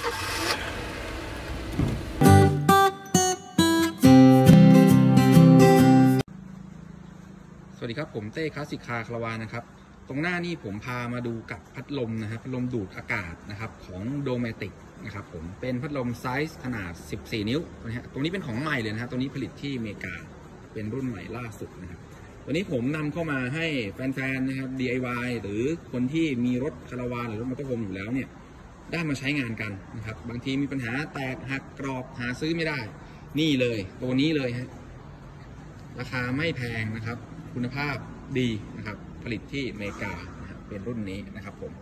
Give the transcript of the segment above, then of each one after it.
สวัสดีครับผมเต้คลาสสิกคาร์คาราวานนะครับตรงหน้านี่ผมพามาดูกับพัดลมนะครับพัดลมดูดอากาศนะครับของโดเมติกนะครับผมเป็นพัดลมไซส์ขนาด14นิ้วนะฮะตรงนี้เป็นของใหม่เลยนะครับตรงนี้ผลิตที่อเมริกาเป็นรุ่นใหม่ล่าสุดนะครับตัวนี้ผมนำเข้ามาให้แฟนๆนะครับ DIY หรือคนที่มีรถคาราวานหรือรถมอเตอร์โฮมอยู่แล้วเนี่ยได้มาใช้งานกันนะครับบางทีมีปัญหาแตกหักกรอบหาซื้อไม่ได้นี่เลยตัวนี้เลยฮะราคาไม่แพงนะครับคุณภาพดีนะครับผลิตที่อเมริกานะครับเป็นรุ่นนี้นะครับผม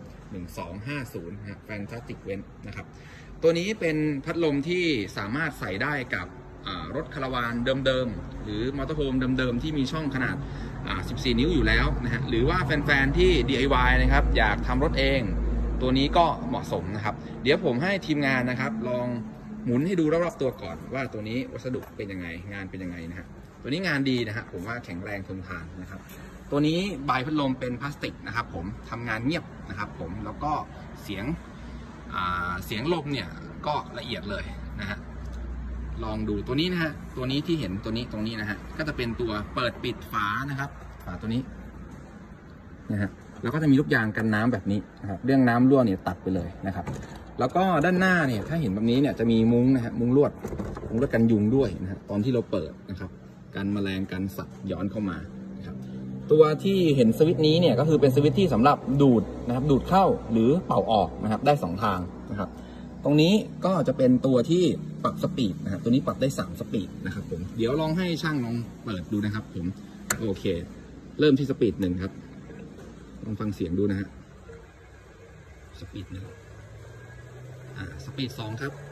1250นะFantastic Vent นะครับตัวนี้เป็นพัดลมที่สามารถใส่ได้กับรถคาราวานเดิมๆหรือมอเตอร์โฮมเดิมๆที่มีช่องขนาด14นิ้วอยู่แล้วนะฮะหรือว่าแฟนๆที่ DIY นะครับอยากทำรถเองตัวนี้ก็เหมาะสมนะครับเดี๋ยวผมให้ทีมงานนะครับลองหมุนให้ดูรอบๆตัวก่อนว่าตัวนี้วัสดุเป็นยังไงงานเป็นยังไงนะฮะตัวนี้งานดีนะฮะผมว่าแข็งแรงทนทานนะครับตัวนี้ใบพัดลมเป็นพลาสติกนะครับผมทำงานเงียบนะครับผมแล้วก็เสียงลมเนี่ยก็ละเอียดเลยนะฮะลองดูตัวนี้นะฮะตัวนี้ที่เห็นตัวนี้ตรงนี้นะฮะก็จะเป็นตัวเปิดปิดฝานะครับฝาตัวนี้นะฮะแล้วก็จะมีลูกยางกันน้ำแบบนี้นะครับเรื่องน้ำรั่วเนี่ยตัดไปเลยนะครับแล้วก็ด้านหน้าเนี่ยถ้าเห็นแบบนี้เนี่ยจะมีมุ้งนะฮะมุ้งลวดกันยุงด้วยนะฮะตอนที่เราเปิดนะครับกันแมลงกันสัตว์ย้อนเข้ามานะครับตัวที่เห็นสวิตช์นี้เนี่ยก็คือเป็นสวิตช์ที่สำหรับดูดนะครับดูดเข้าหรือเป่าออกนะครับได้2ทางนะครับตรงนี้ก็จะเป็นตัวที่ปรับสปีดนะครับตัวนี้ปรับได้3สปีดนะครับผมเดี๋ยวลองให้ช่างลองเปิดดูนะครับผมโอเคเริ่มที่สปีด1ครับลองฟังเสียงดูนะฮะสปีด1สปีด2ครับ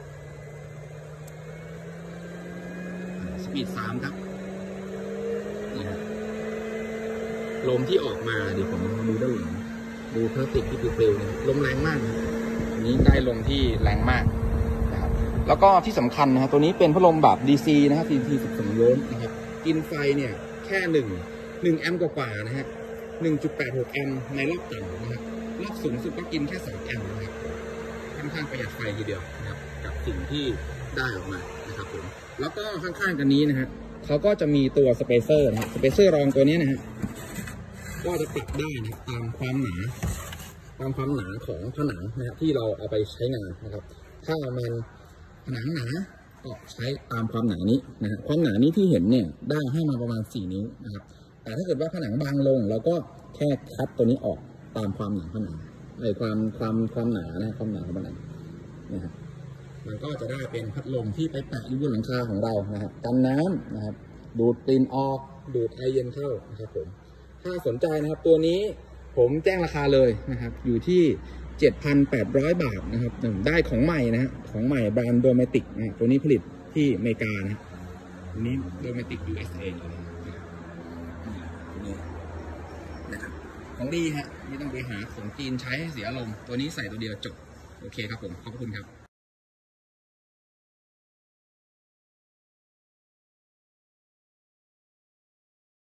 สปีด3ครับนี่ฮะลมที่ออกมาเดี๋ยวผมดูด้านหลังดูพลาสติกที่ปลิวๆเนี่ยลมแรงมากนะอันนี้ได้ลมที่แรงมากนะครับแล้วก็ที่สำคัญนะฮะตัวนี้เป็นพัดลมแบบ DC นะครับ DC 12 โวลต์นะครับกินไฟเนี่ยแค่1แอมป์กว่าๆนะฮะ 1.86 แอมป์ในรอบต่ำนะครับรอบสูงสุดก็กินแค่2แอมป์นะครับค่อนข้างประหยัดไฟทีเดียวนะครับกับสิ่งที่ได้ออกมานะครับผมแล้วก็ข้างๆกันนี้นะฮะเขาก็จะมีตัวสเปเซอร์นะสเปเซอร์รองตัวนี้นะฮะก็จะปรับได้นะตามความหนาของผนังนะครับที่เราเอาไปใช้งานนะครับถ้ามันผนังหนาก็ใช้ตามความหนานี้นะฮะความหนานี้ที่เห็นเนี่ยได้ให้มาประมาณ4 นิ้วนะครับแต่ถ้าเกิดว่าผนังบางลงเราก็แค่คัดตัวนี้ออกตามความหนาผนังความหนานะความหนาของผนังนะฮะมันก็จะได้เป็นพัดลมที่ไปแปะอยู่บนหลังคาของเรานะครับกันน้ำนะครับดูดกลิ่นออกดูดไอเย็นเข้านะครับผมถ้าสนใจนะครับตัวนี้ผมแจ้งราคาเลยนะครับอยู่ที่ 7,800 บาทนะครับได้ของใหม่นะฮะของใหม่แบรนด์โดเมติกนะตัวนี้ผลิตที่อเมริกานะตัวนี้โดเมติก USA นะครับของดีฮะไม่ต้องไปหาของจีนใช้ให้เสียอารมณ์ตัวนี้ใส่ตัวเดียวจบโอเคครับผมขอบคุณครับ